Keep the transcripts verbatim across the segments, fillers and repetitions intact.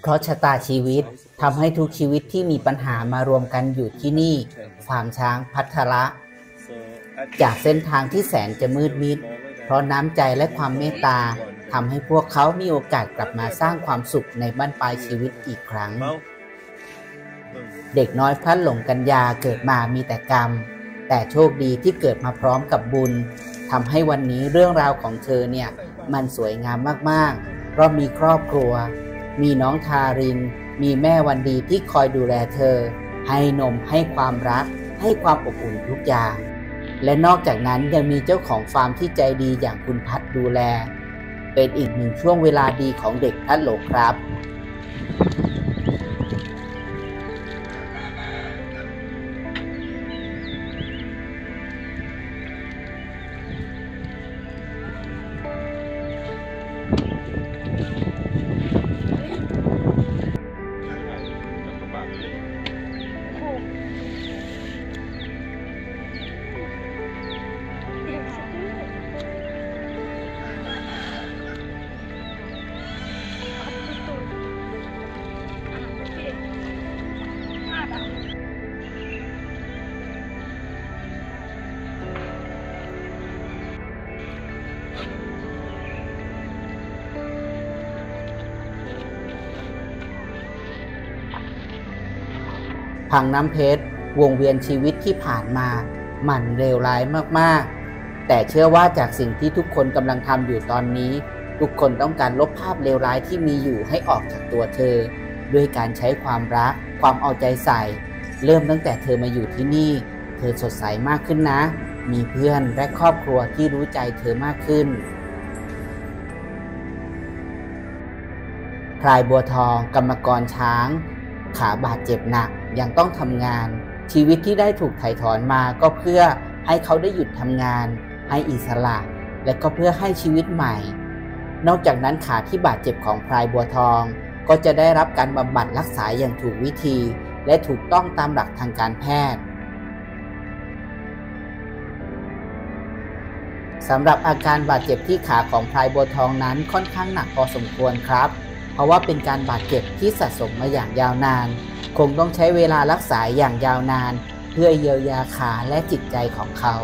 เพราะชะตาชีวิตทำให้ทุกชีวิตที่มีปัญหามารวมกันอยู่ที่นี่ฟาร์มช้างพัทระจากเส้นทางที่แสนจะมืดมิดเพราะน้ำใจและความเมตตาทำให้พวกเขามีโอกาสกลับมาสร้างความสุขในบั้นปลายชีวิตอีกครั้งเด็กน้อยพลัดหลงกัญญาเกิดมามีแต่กรรมแต่โชคดีที่เกิดมาพร้อมกับบุญทำให้วันนี้เรื่องราวของเธอเนี่ยมันสวยงามมากๆเพราะมีครอบครัวมีน้องทารินมีแม่วันดีที่คอยดูแลเธอให้นมให้ความรักให้ความอบอุ่นทุกอย่างและนอกจากนั้นยังมีเจ้าของฟาร์มที่ใจดีอย่างคุณพัดดูแลเป็นอีกหนึ่งช่วงเวลาดีของเด็กพลัดหลงครับพังน้ำเพชรวงเวียนชีวิตที่ผ่านมามันเลวร้ายมากๆแต่เชื่อว่าจากสิ่งที่ทุกคนกำลังทำอยู่ตอนนี้ทุกคนต้องการลบภาพเลวร้ายที่มีอยู่ให้ออกจากตัวเธอด้วยการใช้ความรักความเอาใจใส่เริ่มตั้งแต่เธอมาอยู่ที่นี่เธอสดใสมากขึ้นนะมีเพื่อนและครอบครัวที่รู้ใจเธอมากขึ้นพลายบัวทองกรรมกรช้างขาบาดเจ็บหนักยังต้องทำงานชีวิตที่ได้ถูกถ่ายถอนมาก็เพื่อให้เขาได้หยุดทำงานให้อิสระและก็เพื่อให้ชีวิตใหม่นอกจากนั้นขาที่บาดเจ็บของพลายบัวทองก็จะได้รับการบำบัดรักษาอย่างถูกวิธีและถูกต้องตามหลักทางการแพทย์สำหรับอาการบาดเจ็บที่ขาของพลายบัวทองนั้นค่อนข้างหนักพอสมควรครับเพราะว่าเป็นการบาดเจ็บที่สะสมมาอย่างยาวนานคงต้องใช้เวลารักษาอย่างยาวนานเพื่อเยียวยาขาและจิตใจของเขา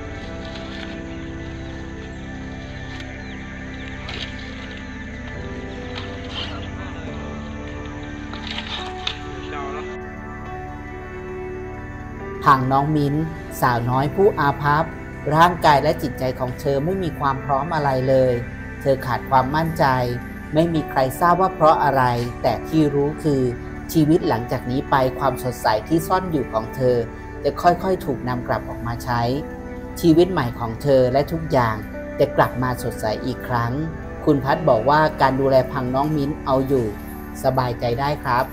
พังน้องมิ้นสาวน้อยผู้อาภัพร่างกายและจิตใจของเธอไม่มีความพร้อมอะไรเลยเธอขาดความมั่นใจไม่มีใครทราบว่าเพราะอะไรแต่ที่รู้คือชีวิตหลังจากนี้ไปความสดใสที่ซ่อนอยู่ของเธอจะค่อยๆถูกนำกลับออกมาใช้ชีวิตใหม่ของเธอและทุกอย่างจะกลับมาสดใสอีกครั้งคุณพัดบอกว่าการดูแลพังน้องมิ้นเอาอยู่สบายใจได้ครับ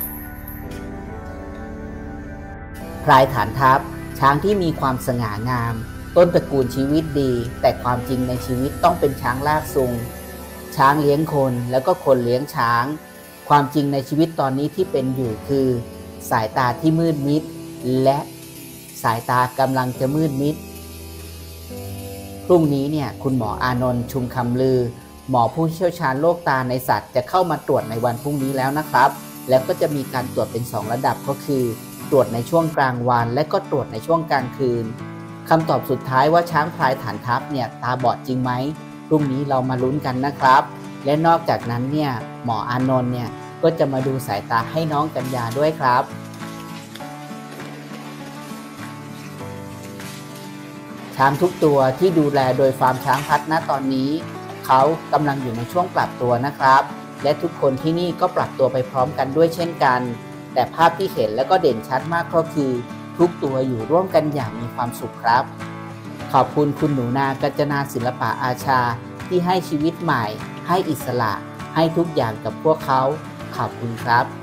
พลายฐานทัพช้างที่มีความสง่างามต้นตระกูลชีวิตดีแต่ความจริงในชีวิตต้องเป็นช้างลากซุงช้างเลี้ยงคนแล้วก็คนเลี้ยงช้างความจริงในชีวิตตอนนี้ที่เป็นอยู่คือสายตาที่มืดมิดและสายตากำลังจะมืดมิดพรุ่งนี้เนี่ยคุณหมออานนท์ชุมคำลือหมอผู้เชี่ยวชาญโรคตาในสัตว์จะเข้ามาตรวจในวันพรุ่งนี้แล้วนะครับแล้วก็จะมีการตรวจเป็นสองระดับก็คือตรวจในช่วงกลางวันและก็ตรวจในช่วงกลางคืนคำตอบสุดท้ายว่าช้างพลายฐานทัพเนี่ยตาบอดจริงไหมพรุ่งนี้เรามาลุ้นกันนะครับและนอกจากนั้นเนี่ยหมออานนท์เนี่ยก็จะมาดูสายตาให้น้องกัญญาด้วยครับช้างทุกตัวที่ดูแลโดยฟาร์มช้างพัฒน์ณตอนนี้เขากำลังอยู่ในช่วงปรับตัวนะครับและทุกคนที่นี่ก็ปรับตัวไปพร้อมกันด้วยเช่นกันแต่ภาพที่เห็นและก็เด่นชัดมากก็คือทุกตัวอยู่ร่วมกันอย่างมีความสุขครับขอบคุณคุณหนูนากัญจนาศิลปะอาชาที่ให้ชีวิตใหม่ให้อิสระให้ทุกอย่างกับพวกเขาขอบคุณครับ